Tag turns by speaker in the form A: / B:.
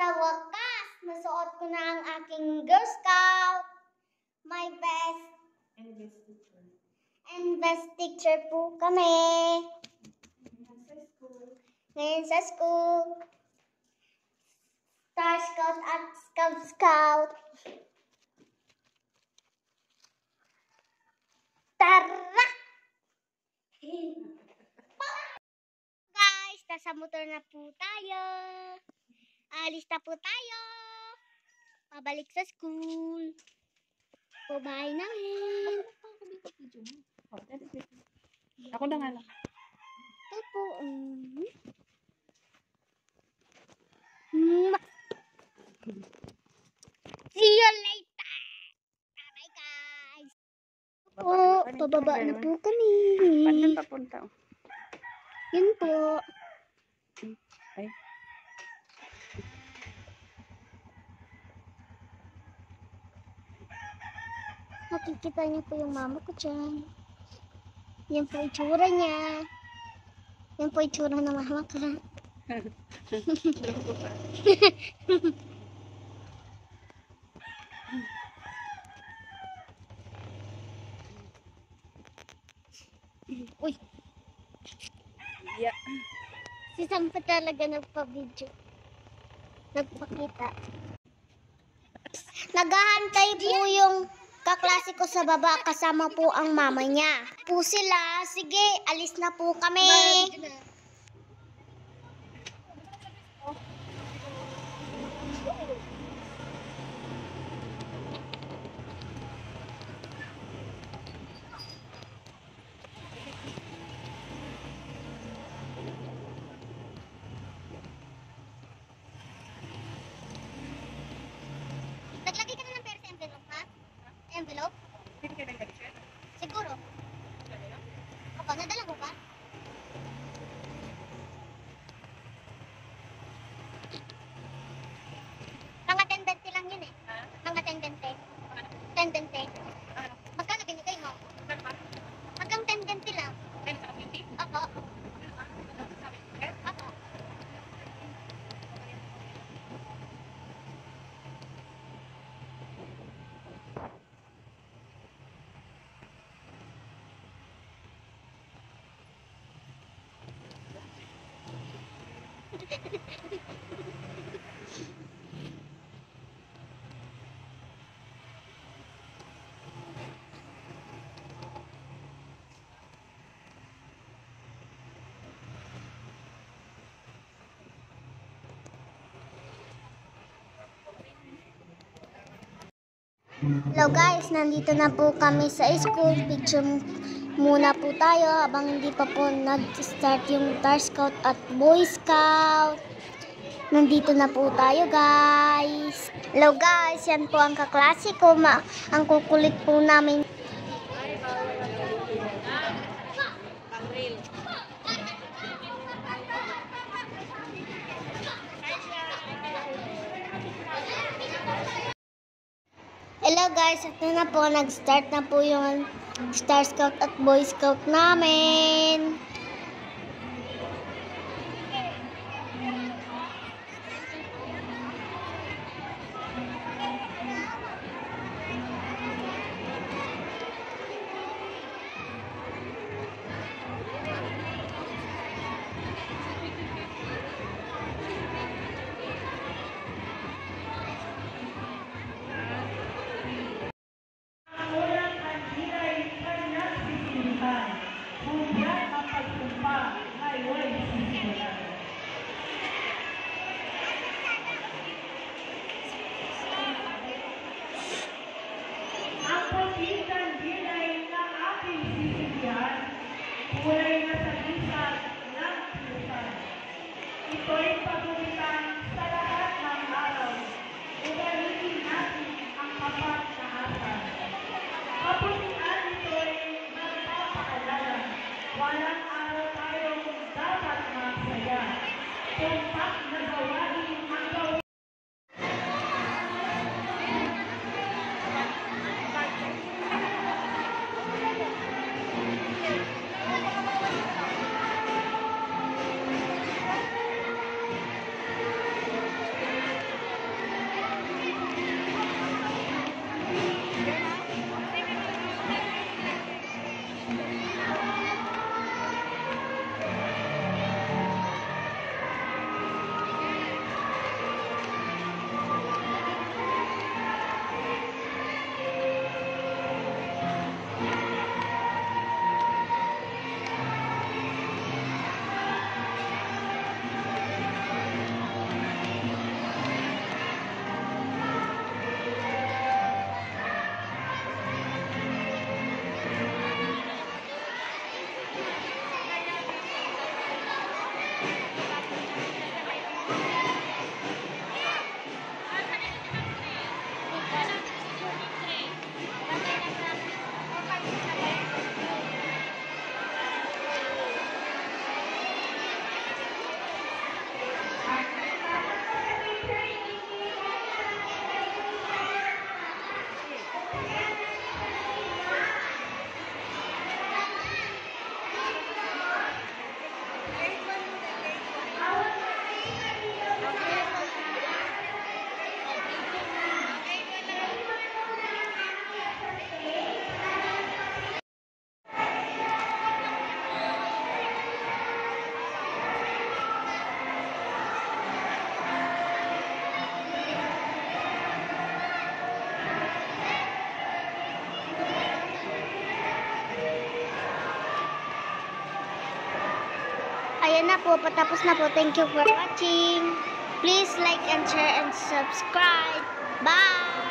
A: Sa wakas, nasuot ko na ang aking Girl Scout. My best and best teacher po kami. Ngayon sa school. Star Scout at Scout Scout. Tara! Guys, nasa motor na po tayo. Alis na po tayo. Pabalik sa school. Babahay namin.
B: Ako na nga lang.
A: Ito po. See you later. Bye guys. Pababa na po kami.
B: Paano papunta?
A: Yun po.
B: Ay.
A: Makikita niyo po yung mama ko dyan. Yan po itsura niya. Yan po itsura ng mama ko. Uy.
B: Yeah.
A: Si Sam pa talaga nagpa-video. Nagpakita. Naghahantay po yung kaklase ko sa baba, kasama po ang mama niya. Po sila, sige, alis na po kami. Naglagay ka na ng pera sa envelope, ha? Envelope? Siguro. Kapag nadala mo pa? Mga 10-20 lang yun eh. Mga 10-20. 10-20. Magkano binigay mo? Hanggang 10-20 lang. Ako. Ako. Hello guys, nandito na po kami sa school. Picture muna po tayo habang hindi pa po nag-start yung Star Scout at Boy Scout. Nandito na po tayo guys. Hello guys, yan po ang kaklase ko. Ang kukulit po namin. Hello guys, ito na po, nag-start na po yung Star Scout at Boy Scout namin.
C: Kulay na sa lisan ng pusan. Ito'y pagunitan sa lahat ng araw. Ugalitin natin ang kapag na asal. Kapunian ito'y nagpapaalala. Walang araw tayong dapat masaya. Tumpak na gawain ang gawin.
A: Ayan na po, patapos na po. Thank you for watching. Please like and share and subscribe. Bye!